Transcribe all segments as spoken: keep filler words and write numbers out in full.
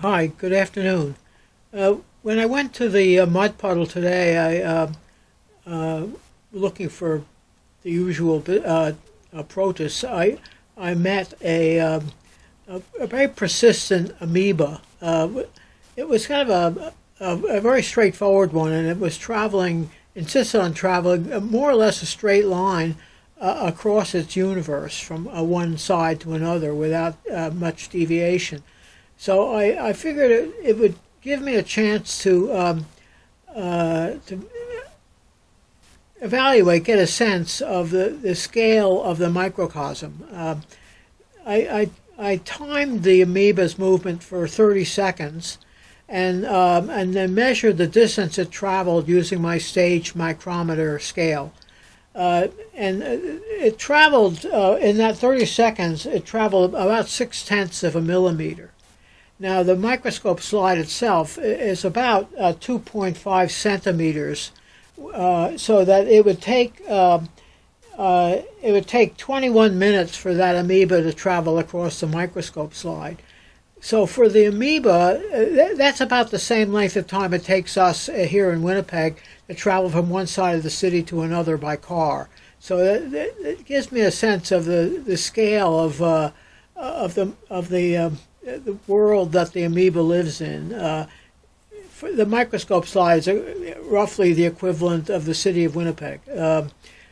Hi, good afternoon. Uh, when I went to the uh, mud puddle today, I uh, uh, looking for the usual uh, uh, protists. I I met a, um, a a very persistent amoeba. Uh, it was kind of a, a a very straightforward one, and it was traveling, insisted on traveling uh, more or less a straight line uh, across its universe from uh, one side to another without uh, much deviation. So I, I figured it, it would give me a chance to um, uh, to evaluate, get a sense of the, the scale of the microcosm. Uh, I, I I timed the amoeba's movement for thirty seconds, and um, and then measured the distance it traveled using my stage micrometer scale. Uh, and it traveled uh, in that thirty seconds. It traveled about six tenths of a millimeter. Now, the microscope slide itself is about uh, two point five centimeters, uh, so that it would take uh, uh, it would take twenty-one minutes for that amoeba to travel across the microscope slide. So for the amoeba, uh, that's about the same length of time it takes us uh, here in Winnipeg to travel from one side of the city to another by car. So that, that gives me a sense of the, the scale of uh, of the of the um, the world that the amoeba lives in. Uh, for the microscope slides are roughly the equivalent of the city of Winnipeg uh,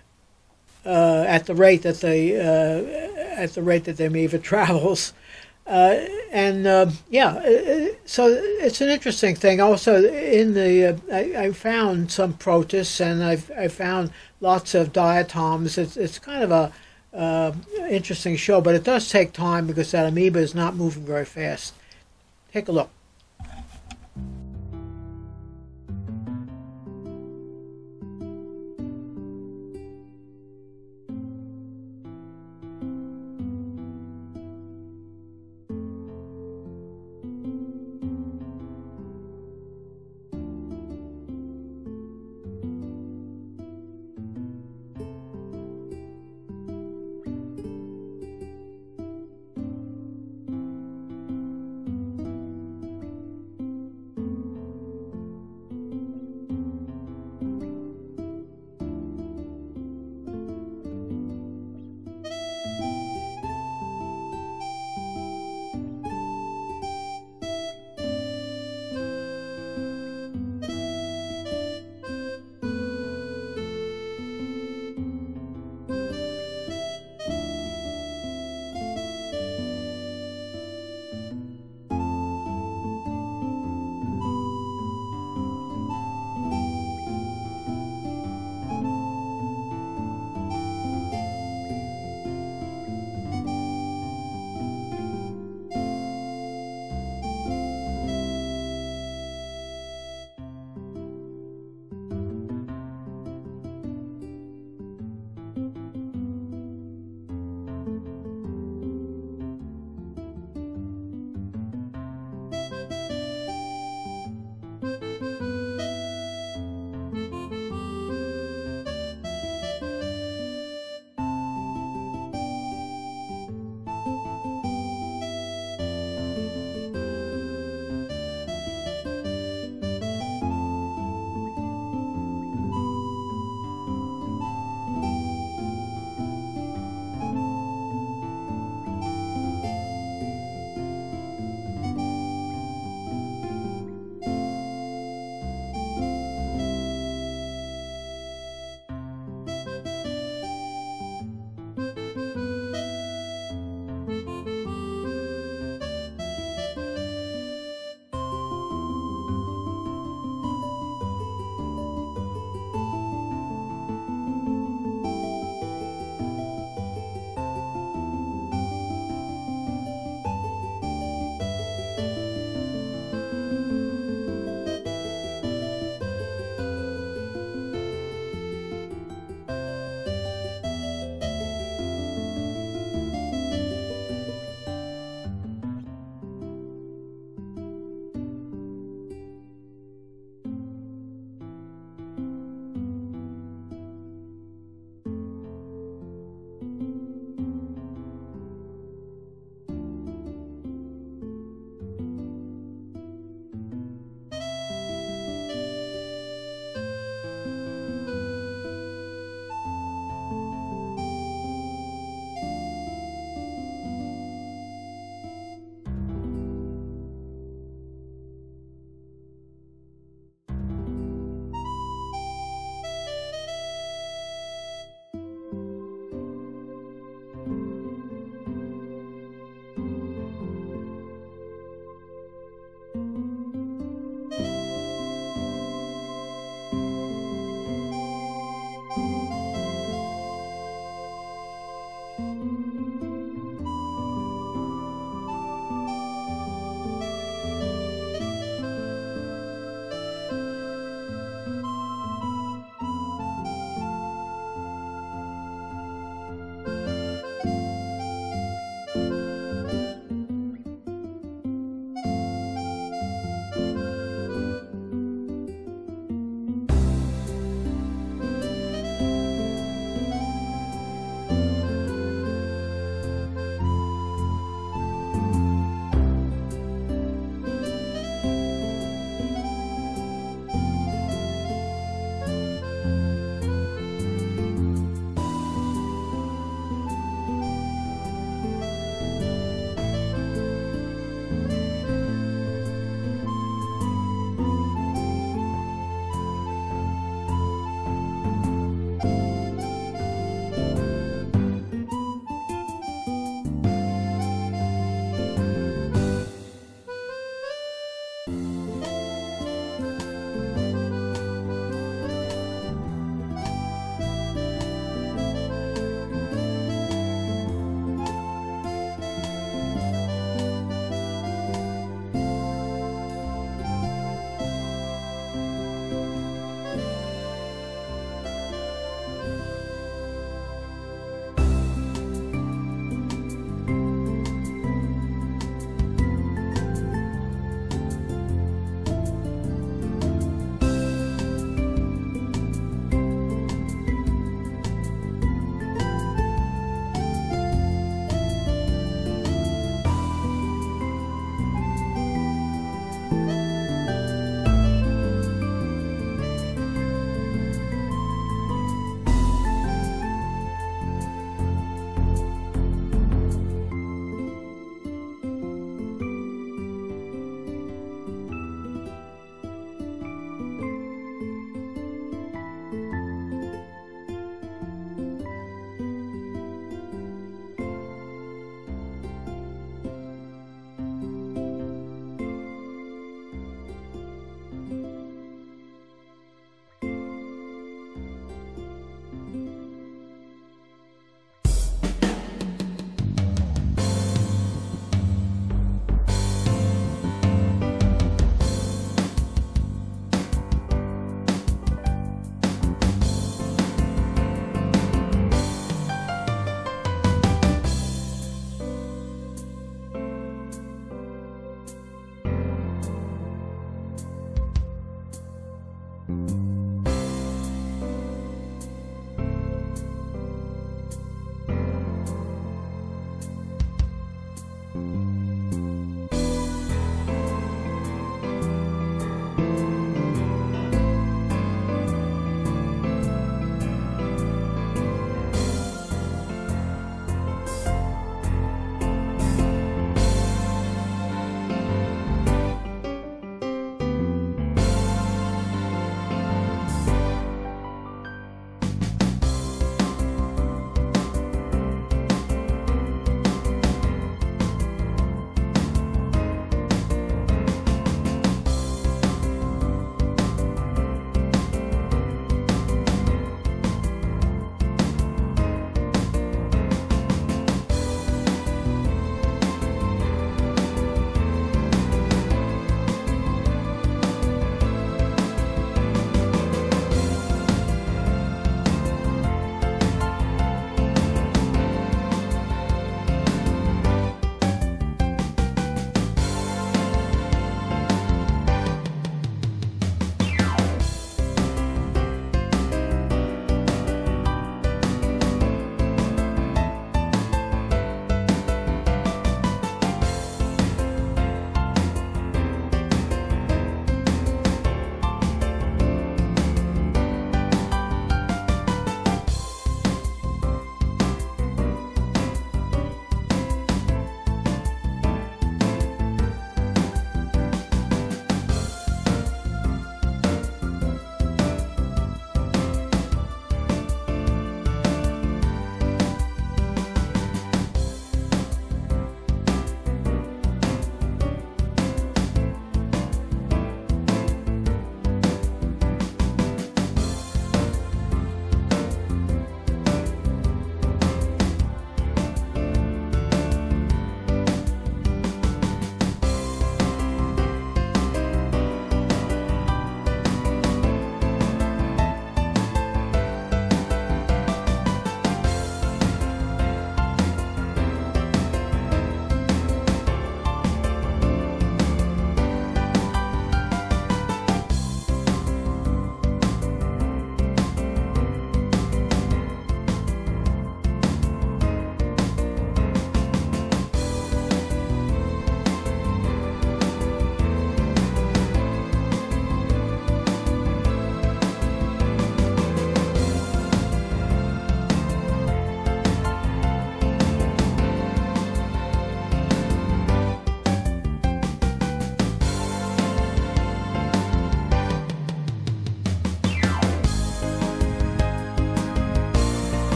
uh, at the rate that the uh, at the rate that the amoeba travels. Uh, and uh, yeah, so it's an interesting thing. Also, in the uh, I, I found some protists, and I've I found lots of diatoms. It's it's kind of a uh, interesting show, but it does take time because that amoeba is not moving very fast. Take a look.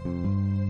you.